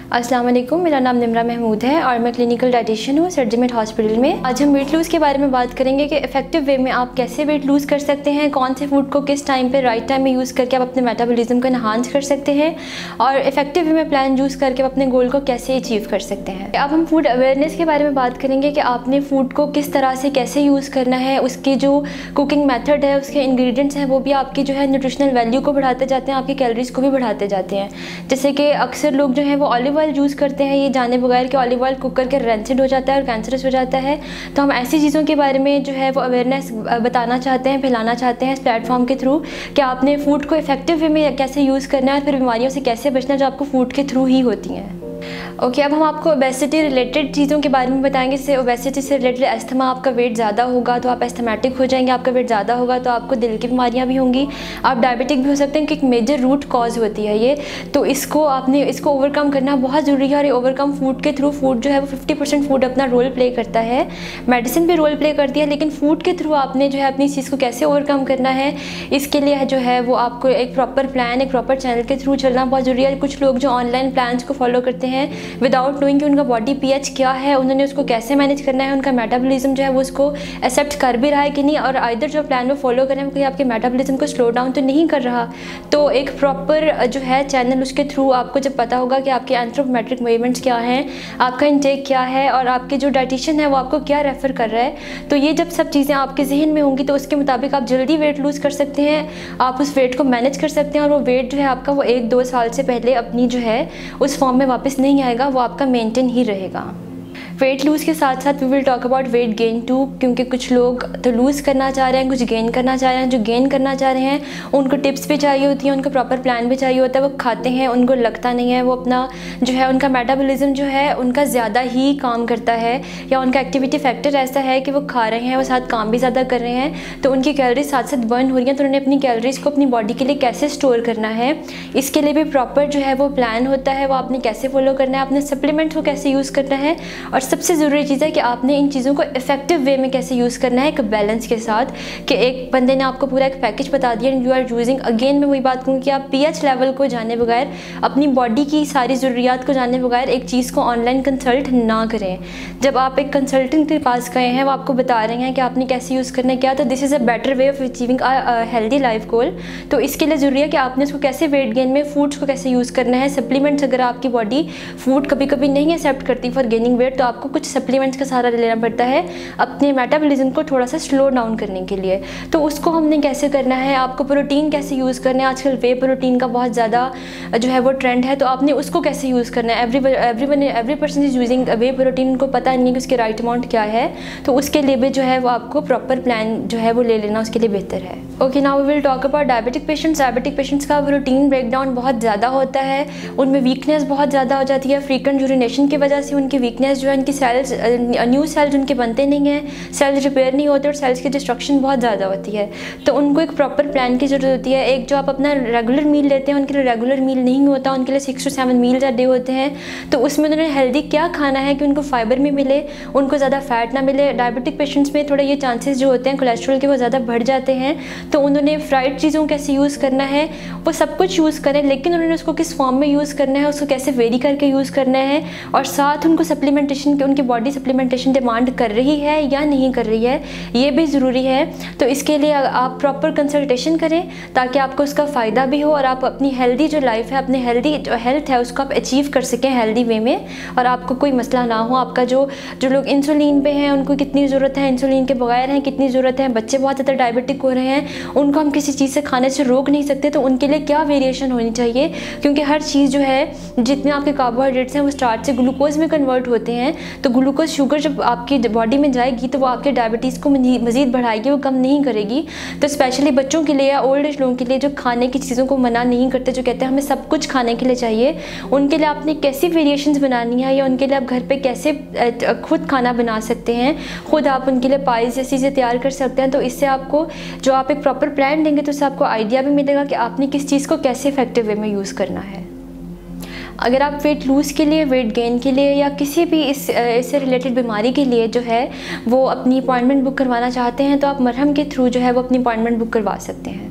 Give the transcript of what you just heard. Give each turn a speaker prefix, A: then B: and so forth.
A: अस्सलाम वालेकुम, मेरा नाम निम्रा महमूद है और मैं क्लिनिकल डाइटिशियन हूँ सर्जिमेंट हॉस्पिटल में। आज हम वेट लूज़ के बारे में बात करेंगे कि इफेक्टिव वे में आप कैसे वेट लूज़ कर सकते हैं, कौन से फूड को किस टाइम पे राइट टाइम में यूज़ करके आप अपने मेटाबॉलिज्म को इन्हांस कर सकते हैं और इफेक्टिव वे में प्लान यूज़ करके आप अपने गोल को कैसे अचीव कर सकते हैं। अब हम फूड अवेयरनेस के बारे में बात करेंगे कि आपने फूड को किस तरह से कैसे यूज़ करना है, उसकी जो कुकिंग मेथड है, उसके इंग्रेडिएंट्स हैं वो भी आपकी जो है न्यूट्रिशनल वैल्यू को बढ़ाते जाते हैं, आपकी कैलोरीज को भी बढ़ाते जाते हैं। जैसे कि अक्सर लोग जो है वो ऑलिव ऑयल यूज़ करते हैं ये जाने बगैर कि ऑलिव ऑयल कुक करके रेंसिड हो जाता है और कैंसरस हो जाता है। तो हम ऐसी चीज़ों के बारे में जो है वो अवेयरनेस बताना चाहते हैं, फैलाना चाहते हैं इस प्लेटफॉर्म के थ्रू कि आपने फूड को इफेक्टिव वे में कैसे यूज़ करना है और फिर बीमारियों से कैसे बचना जो आपको फूड के थ्रू ही होती हैं। ओके, अब हम आपको ओबेसिटी रिलेटेड चीज़ों के बारे में बताएंगे। जैसे ओबेसिटी से रिलेटेड अस्थमा, आपका वेट ज़्यादा होगा तो आप एस्थमेटिक हो जाएंगे, आपका वेट ज़्यादा होगा तो आपको दिल की बीमारियां भी होंगी, आप डायबिटिक भी हो सकते हैं क्योंकि एक मेजर रूट कॉज होती है ये। तो इसको ओवरकम करना बहुत ज़रूरी है और ये ओवरकम फूड के थ्रू, फूड जो है वो 50% फूड अपना रोल प्ले करता है, मेडिसिन भी रोल प्ले करती है, लेकिन फूड के थ्रू आपने जो है अपनी चीज़ को कैसे ओवरकम करना है इसके लिए जो है वो आपको एक प्रॉपर प्लान, एक प्रॉपर चैनल के थ्रू चलना बहुत ज़रूरी है। कुछ लोग जो ऑनलाइन प्लान्स को फॉलो करते हैं विदाउट नोइंग कि उनका बॉडी पीएच क्या है, उन्होंने उसको कैसे मैनेज करना है, उनका मेटाबॉलिज्म जो है वो उसको एक्सेप्ट कर भी रहा है कि नहीं, और आइदर जो प्लान वो फॉलो करें वो आपके मेटाबॉलिज्म को स्लो डाउन तो नहीं कर रहा। तो एक प्रॉपर जो है चैनल, उसके थ्रू आपको जब पता होगा कि आपके एंथ्रोपोमेट्रिक मूवमेंट्स क्या हैं, आपका इंटेक क्या है और आपके जो डाइटिशियन है वो आपको क्या रेफ़र कर रहा है, तो ये जब सब चीज़ें आपके जहन में होंगी तो उसके मुताबिक आप जल्दी वेट लूज़ कर सकते हैं, आप उस वेट को मैनेज कर सकते हैं और वो वेट जो है आपका वो 1-2 साल से पहले अपनी जो है उस फॉर्म में वापस नहीं आएगा, वो आपका मेंटेन ही रहेगा। वेट लूज़ के साथ साथ we will talk about weight gain too, क्योंकि कुछ लोग तो लूज़ करना चाह रहे हैं, कुछ गेन करना चाह रहे हैं। जो गेन करना चाह रहे हैं उनको टिप्स भी चाहिए होती हैं, उनको प्रॉपर प्लान भी चाहिए होता है। वो खाते हैं, उनको लगता नहीं है, वो अपना जो है उनका मेटाबॉलिज्म जो है उनका ज़्यादा ही काम करता है या उनका एक्टिविटी फैक्टर ऐसा है कि वो खा रहे हैं, वो साथ काम भी ज़्यादा कर रहे हैं, तो उनकी कैलोरीज साथ साथ बर्न हो रही हैं। तो उन्होंने अपनी कैलोरीज़ को अपनी बॉडी के लिए कैसे स्टोर करना है, इसके लिए भी प्रॉपर जो है वो प्लान होता है, वो आपने कैसे फॉलो करना है, आपने सप्लीमेंट्स को कैसे यूज़ करना है, और सबसे ज़रूरी चीज़ है कि आपने इन चीज़ों को इफेक्टिव वे में कैसे यूज़ करना है, एक बैलेंस के साथ। कि एक बंदे ने आपको पूरा एक पैकेज बता दिया and you are using, again मैं वही बात कहूँगी कि आप पीएच लेवल को जाने बगैर, अपनी बॉडी की सारी ज़रूरियात को जाने बगैर एक चीज़ को ऑनलाइन कंसल्ट ना करें। जब आप एक कंसल्टेंट के पास गए हैं, वो आपको बता रहे हैं कि आपने कैसे यूज़ करना है क्या, तो this is a better way of achieving a healthy life goal. तो इसके लिए ज़रूरी है कि आपने उसको कैसे वेट गेन में फूड्स को कैसे यूज़ करना है, सप्लीमेंट्स, अगर आपकी बॉडी फूड कभी कभी नहीं एक्सेप्ट करती फॉर गेनिंग वेट तो आपको कुछ सप्लीमेंट्स का सहारा लेना पड़ता है अपने मेटाबॉलिज्म को थोड़ा सा स्लो डाउन करने के लिए। तो उसको हमने कैसे करना है, आपको प्रोटीन कैसे यूज़ करना है, आजकल वे प्रोटीन का बहुत ज़्यादा जो है वो ट्रेंड है, तो आपने उसको कैसे यूज़ करना है। Every person is using whey protein, उनको पता नहीं है कि उसके राइट अमाउंट क्या है, तो उसके लिए भी जो है वो आपको प्रॉपर प्लान जो है वो ले लेना उसके लिए बेहतर है। Okay, now we will talk about diabetic patients. Diabetic patients का प्रोटीन ब्रेकडाउन बहुत ज़्यादा होता है, उनमें वीकनेस बहुत ज़्यादा हो जाती है, फ्रीक्वेंट यूरिनेशन की वजह से उनकी वीकनेस जो है, उनकी सेल्स, न्यू सेल्स उनके बनते नहीं हैं, सेल्स रिपेयर नहीं होते और सेल्स की डिस्ट्रक्शन बहुत ज़्यादा होती है। तो उनको एक प्रॉपर प्लान की ज़रूरत होती है। एक जो आप अपना रेगुलर मील लेते हैं उनके लिए रेगुलर मील नहीं होता, उनके लिए 6 to 7 मील्स अ डे होते हैं। तो उसमें उन्होंने हेल्दी क्या खाना है कि उनको फाइबर भी मिले, उनको ज़्यादा फैट ना मिले। डायबिटिक पेशेंट्स में थोड़ा ये चांसेस जो होते हैं कोलेस्ट्रॉल के वो ज़्यादा बढ़ जाते हैं, तो उन्होंने फ्राइड चीज़ों कैसे यूज़ करना है वो सब कुछ यूज़ करें, लेकिन उन्होंने उसको किस फॉर्म में यूज़ करना है, उसको कैसे वेरी करके यूज़ करना है, और साथ उनको सप्लीमेंटेशन की, उनकी बॉडी सप्लीमेंटेशन डिमांड कर रही है या नहीं कर रही है, ये भी ज़रूरी है। तो इसके लिए आप प्रॉपर कंसल्टेशन करें ताकि आपको उसका फ़ायदा भी हो और आप अपनी हेल्दी जो लाइफ है, अपनी हेल्दी जो हेल्थ है उसको आप अचीव कर सकें हेल्दी वे में, और आपको कोई मसला ना हो। आपका जो लोग इंसुलिन पे हैं उनको कितनी ज़रूरत है, इंसुलिन के बगैर हैं कितनी ज़रूरत है, बच्चे बहुत ज़्यादा डायबिटिक हो रहे हैं, उनको हम किसी चीज़ से खाने से रोक नहीं सकते, तो उनके लिए क्या वेरिएशन होनी चाहिए, क्योंकि हर चीज़ जो है, जितने आपके कार्बोहाइड्रेट्स हैं वो स्टार्च से ग्लूकोज में कन्वर्ट होते हैं, तो ग्लूकोज शुगर जब आपकी बॉडी में जाएगी तो वो आपके डायबिटीज़ को मज़ीद बढ़ाएगी, वो कम नहीं करेगी। तो स्पेशली बच्चों के लिए या ओल्ड एज लोगों के लिए जो खाने की चीज़ों को मना नहीं करते, जो कहते हैं हमें सब कुछ खाने के लिए चाहिए, उनके लिए आपने कैसी वेरिएशंस बनानी है या उनके लिए आप घर पे कैसे खुद खाना बना सकते हैं, खुद आप उनके लिए पाइज जैसी चीज़ें तैयार कर सकते हैं। तो इससे आपको जो आप एक प्रॉपर प्लान देंगे तो उससे आपको आइडिया भी मिलेगा कि आपने किस चीज़ को कैसे इफेक्टिव वे में यूज़ करना है। अगर आप वेट लूज़ के लिए, वेट गेन के लिए या किसी भी इससे रिलेटेड बीमारी के लिए जो है वो अपनी अपॉइंटमेंट बुक करवाना चाहते हैं, तो आप मरहम के थ्रू जो है वो अपनी अपॉइंटमेंट बुक करवा सकते हैं।